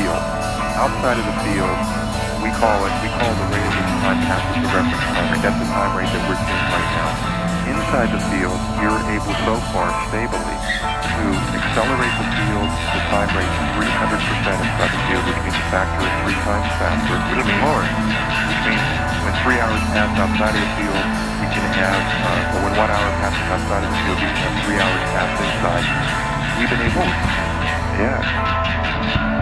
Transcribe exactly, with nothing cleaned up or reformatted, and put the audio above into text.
field. Outside of the field, we call it, we call the rate at which time passes the reference time rate. That's the time rate that we're seeing right now. Inside the field, you're able so far stably to accelerate the field to time rate three hundred percent inside the field, which means a factor of three times faster, which means more. Which means when three hours pass outside of the field, we can have, uh, or when one hour passes outside of the field, we can have three hours pass inside. We've been able, yeah.